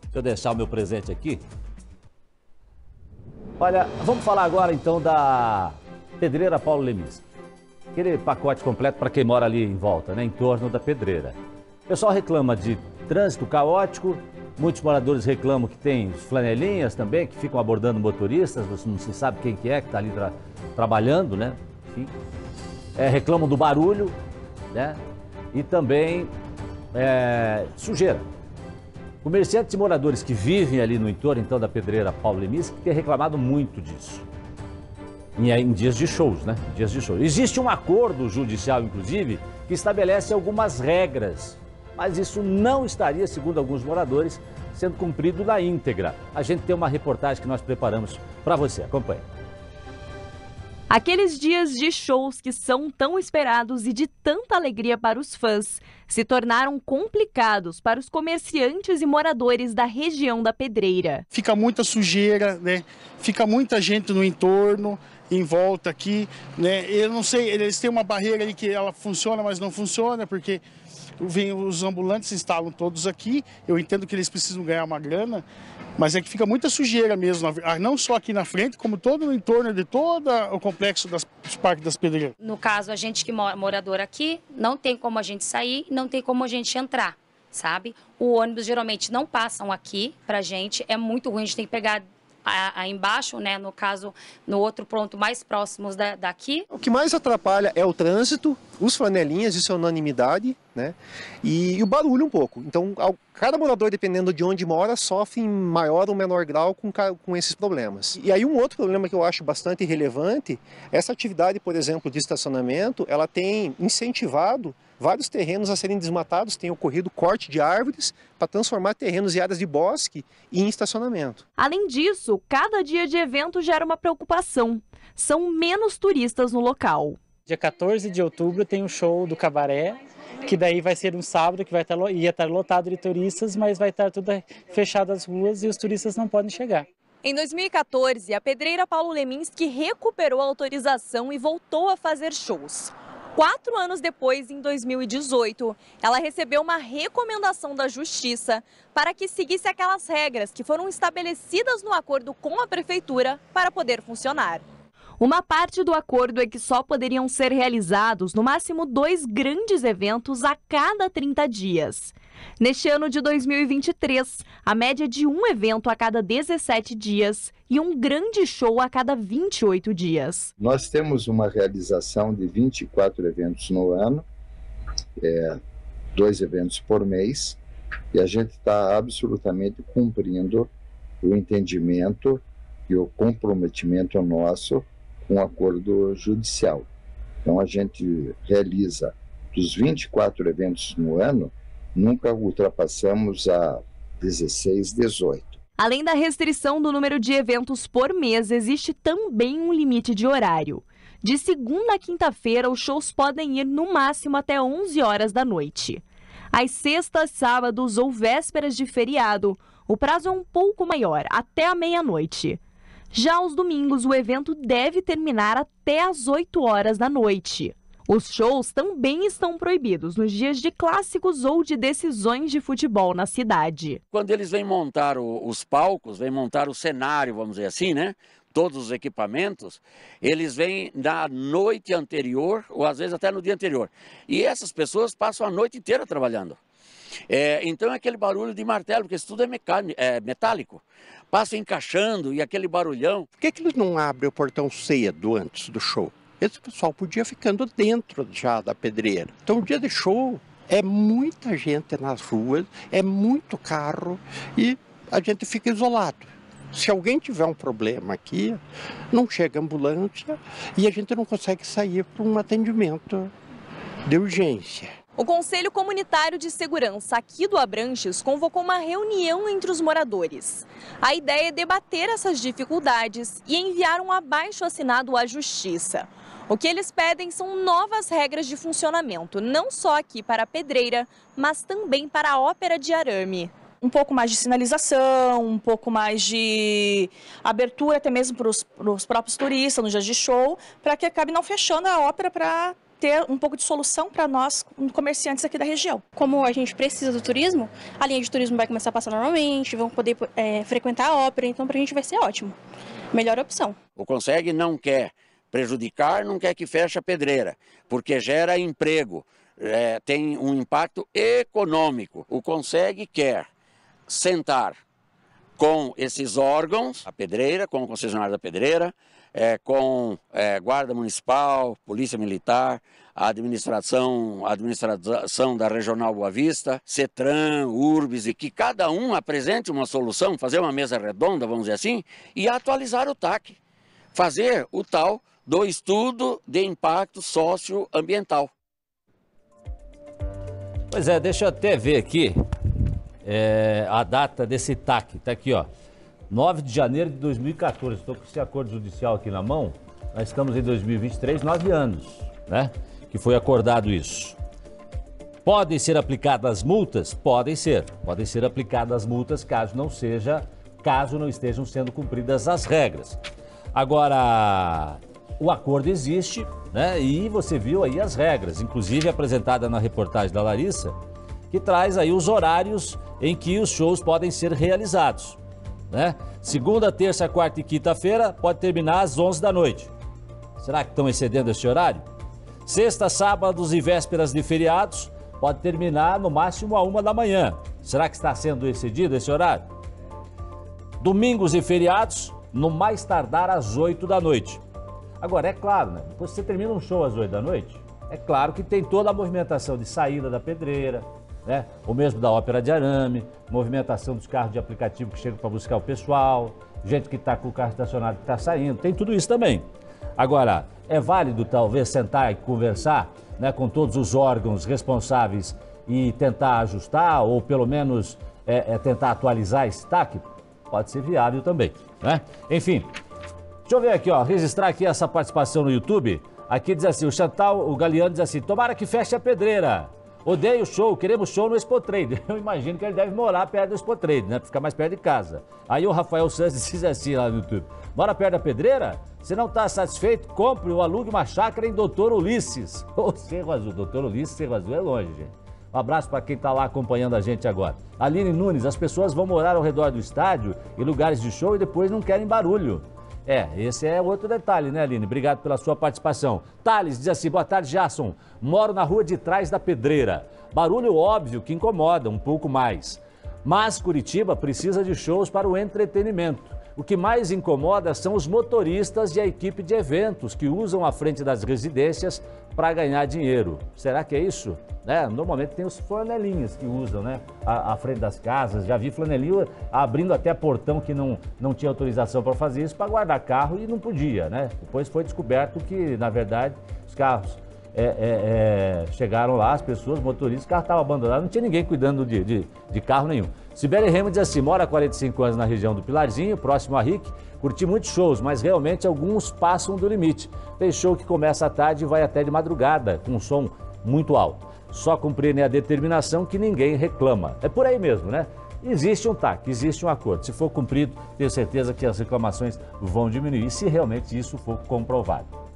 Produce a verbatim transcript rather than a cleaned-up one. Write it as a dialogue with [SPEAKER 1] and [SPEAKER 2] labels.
[SPEAKER 1] Deixa eu deixar o meu presente aqui. Olha, vamos falar agora então da Pedreira Paulo Leminski. Aquele pacote completo para quem mora ali em volta, né, em torno da pedreira. O pessoal reclama de trânsito caótico, muitos moradores reclamam que tem flanelinhas também, que ficam abordando motoristas, você não se sabe quem que é que está ali tra trabalhando, né? Enfim. É, reclamam do barulho, né? E também é, sujeira. Comerciantes e moradores que vivem ali no entorno então da Pedreira Paulo Leminski têm reclamado muito disso. Em, em dias de shows, né? Em dias de shows. Existe um acordo judicial, inclusive, que estabelece algumas regras, mas isso não estaria, segundo alguns moradores, sendo cumprido na íntegra. A gente tem uma reportagem que nós preparamos para você. Acompanhe.
[SPEAKER 2] Aqueles dias de shows que são tão esperados e de tanta alegria para os fãs se tornaram complicados para os comerciantes e moradores da região da Pedreira.
[SPEAKER 3] Fica muita sujeira, né? Fica muita gente no entorno, em volta aqui, né? Eu não sei, eles têm uma barreira ali que ela funciona, mas não funciona, porque vem, os ambulantes se instalam todos aqui. Eu entendo que eles precisam ganhar uma grana, mas é que fica muita sujeira mesmo, não só aqui na frente, como todo no entorno de todo o complexo das, dos Parques das Pedreiras.
[SPEAKER 4] No caso, a gente que mora morador aqui, não tem como a gente sair, não tem como a gente entrar, sabe? O ônibus geralmente não passam aqui pra gente, é muito ruim, a gente tem que pegar aí embaixo, né, no caso, no outro ponto mais próximos da, daqui.
[SPEAKER 5] O que mais atrapalha é o trânsito, os flanelinhas, isso é unanimidade, né, e, e o barulho um pouco. Então, cada morador, dependendo de onde mora, sofre em maior ou menor grau com, com esses problemas. E aí um outro problema que eu acho bastante relevante, essa atividade, por exemplo, de estacionamento, ela tem incentivado vários terrenos a serem desmatados, tem ocorrido corte de árvores para transformar terrenos e áreas de bosque em estacionamento.
[SPEAKER 2] Além disso, cada dia de evento gera uma preocupação. São menos turistas no local.
[SPEAKER 6] Dia quatorze de outubro tem o show do Cabaré, que daí vai ser um sábado que vai estar, ia estar lotado de turistas, mas vai estar tudo fechado as ruas e os turistas não podem chegar.
[SPEAKER 2] Em dois mil e quatorze, a Pedreira Paulo Leminski recuperou a autorização e voltou a fazer shows. Quatro anos depois, em dois mil e dezoito, ela recebeu uma recomendação da Justiça para que seguisse aquelas regras que foram estabelecidas no acordo com a Prefeitura para poder funcionar. Uma parte do acordo é que só poderiam ser realizados no máximo dois grandes eventos a cada trinta dias. Neste ano de dois mil e vinte e três, a média é de um evento a cada dezessete dias e um grande show a cada vinte e oito dias.
[SPEAKER 7] Nós temos uma realização de vinte e quatro eventos no ano, é, dois eventos por mês, e a gente está absolutamente cumprindo o entendimento e o comprometimento nosso com o acordo judicial. Então a gente realiza dos vinte e quatro eventos no ano, nunca ultrapassamos a dezesseis, dezoito.
[SPEAKER 2] Além da restrição do número de eventos por mês, existe também um limite de horário. De segunda a quinta-feira, os shows podem ir no máximo até onze horas da noite. Às sextas, sábados ou vésperas de feriado, o prazo é um pouco maior, até a meia-noite. Já aos domingos, o evento deve terminar até às oito horas da noite. Os shows também estão proibidos nos dias de clássicos ou de decisões de futebol na cidade.
[SPEAKER 8] Quando eles vêm montar o, os palcos, vêm montar o cenário, vamos dizer assim, né? Todos os equipamentos, eles vêm na noite anterior ou às vezes até no dia anterior. E essas pessoas passam a noite inteira trabalhando. É, então é aquele barulho de martelo, porque isso tudo é, mecânico, é metálico. Passa encaixando e aquele barulhão.
[SPEAKER 9] Por que que eles não abrem o portão cedo antes do show? Esse pessoal podia ficando dentro já da pedreira. Então, o dia de show é muita gente nas ruas, é muito carro e a gente fica isolado. Se alguém tiver um problema aqui, não chega ambulância e a gente não consegue sair para um atendimento de urgência.
[SPEAKER 2] O Conselho Comunitário de Segurança aqui do Abranches convocou uma reunião entre os moradores. A ideia é debater essas dificuldades e enviar um abaixo-assinado à Justiça. O que eles pedem são novas regras de funcionamento, não só aqui para a Pedreira, mas também para a Ópera de Arame.
[SPEAKER 10] Um pouco mais de sinalização, um pouco mais de abertura até mesmo para os próprios turistas nos dias de show, para que acabe não fechando a ópera para ter um pouco de solução para nós, comerciantes aqui da região.
[SPEAKER 11] Como a gente precisa do turismo, a linha de turismo vai começar a passar normalmente, vão poder é, frequentar a ópera, então para a gente vai ser ótimo. Melhor opção.
[SPEAKER 8] O Conseg não quer prejudicar, não quer que feche a pedreira, porque gera emprego, é, tem um impacto econômico. O Conseg quer sentar com esses órgãos, a pedreira, com o concessionário da pedreira, é, com é, Guarda Municipal, Polícia Militar, a administração, a administração da Regional Boa Vista, CETRAN, URBS, e que cada um apresente uma solução, fazer uma mesa redonda, vamos dizer assim, e atualizar o T A C, fazer o tal do estudo de impacto socioambiental.
[SPEAKER 1] Pois é, deixa eu até ver aqui é, a data desse T A C. Está aqui, ó, nove de janeiro de dois mil e quatorze. Estou com esse acordo judicial aqui na mão. Nós estamos em dois mil e vinte e três, nove anos, né? Que foi acordado isso. Podem ser aplicadas multas? Podem ser. Podem ser aplicadas multas caso não seja, caso não estejam sendo cumpridas as regras. Agora, o acordo existe, né? E você viu aí as regras, inclusive apresentada na reportagem da Larissa, que traz aí os horários em que os shows podem ser realizados, né? Segunda, terça, quarta e quinta-feira pode terminar às onze da noite. Será que estão excedendo esse horário? Sexta, sábados e vésperas de feriados pode terminar no máximo a uma da manhã. Será que está sendo excedido esse horário? Domingos e feriados, no mais tardar às oito da noite. Agora, é claro, né? Depois que você termina um show às oito da noite, é claro que tem toda a movimentação de saída da pedreira, né? Ou mesmo da ópera de arame, movimentação dos carros de aplicativo que chegam para buscar o pessoal, gente que está com o carro estacionado que está saindo, tem tudo isso também. Agora, é válido talvez sentar e conversar, né, com todos os órgãos responsáveis e tentar ajustar ou pelo menos é, é, tentar atualizar esse T A C? Pode ser viável também, né? Enfim, deixa eu ver aqui, ó, registrar aqui essa participação no YouTube. Aqui diz assim, o Chantal, o Galeano diz assim, tomara que feche a pedreira. Odeio show, queremos show no Expo Trade. Eu imagino que ele deve morar perto do Expo Trade, né? Pra ficar mais perto de casa. Aí o Rafael Santos diz assim lá no YouTube, mora perto da pedreira? Se não está satisfeito, compre ou alugue uma chácara em Doutor Ulisses. Ou Cerro Azul, Doutor Ulisses, Cerro Azul é longe, gente. Um abraço para quem está lá acompanhando a gente agora. Aline Nunes, as pessoas vão morar ao redor do estádio e lugares de show e depois não querem barulho. É, esse é outro detalhe, né, Aline? Obrigado pela sua participação. Thales diz assim, boa tarde, Jasson. Moro na rua de trás da pedreira. Barulho óbvio que incomoda um pouco mais. Mas Curitiba precisa de shows para o entretenimento. O que mais incomoda são os motoristas e a equipe de eventos que usam a frente das residências para ganhar dinheiro. Será que é isso? Né? Normalmente tem os flanelinhas que usam, né, a, a frente das casas. Já vi flanelinho abrindo até portão que não, não tinha autorização para fazer isso, para guardar carro e não podia, né? Depois foi descoberto que, na verdade, os carros é, é, é, chegaram lá, as pessoas, motoristas, o carro estava abandonado, não tinha ninguém cuidando de, de, de carro nenhum. Sibeli Remo diz assim, mora há quarenta e cinco anos na região do Pilarzinho, próximo a Rick, curti muitos shows, mas realmente alguns passam do limite. Tem show que começa à tarde e vai até de madrugada, com um som muito alto. Só cumprirem a determinação que ninguém reclama. É por aí mesmo, né? Existe um T A C, existe um acordo. Se for cumprido, tenho certeza que as reclamações vão diminuir, se realmente isso for comprovado.